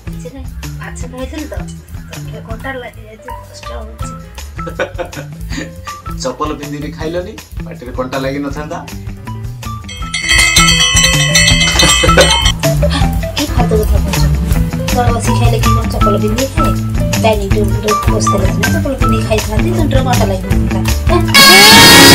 କିଛି ନାହିଁ ମାଛ ଖାଇଥିଲି ତ ତଣ୍ଟିରେ କଣ୍ଟା ଲାଗିଯାଇଛି କଷ୍ଟ ହଉଛି। ଚପଲ ପିନ୍ଧିକି ଖାଇଲନି ପାଟିରେ କଣ୍ଟା ଲାଗି ନଥାନ୍ତା। କି ଫାଲତୁ କଥା କହୁଛ ତଳେ ବସି ଖାଇଲେ କି କଣ ଚପଲ ପିନ୍ଧିକି ଖାଏ ଡାଇନିଂ ଟେବୁଲରେ ବସିଥିଲେ ଚପଲ ପିନ୍ଧିକି ଖାଇଥାନ୍ତି ତଣ୍ଟିରେ କଣ୍ଟା ଲାଗିନଥାନ୍ତା।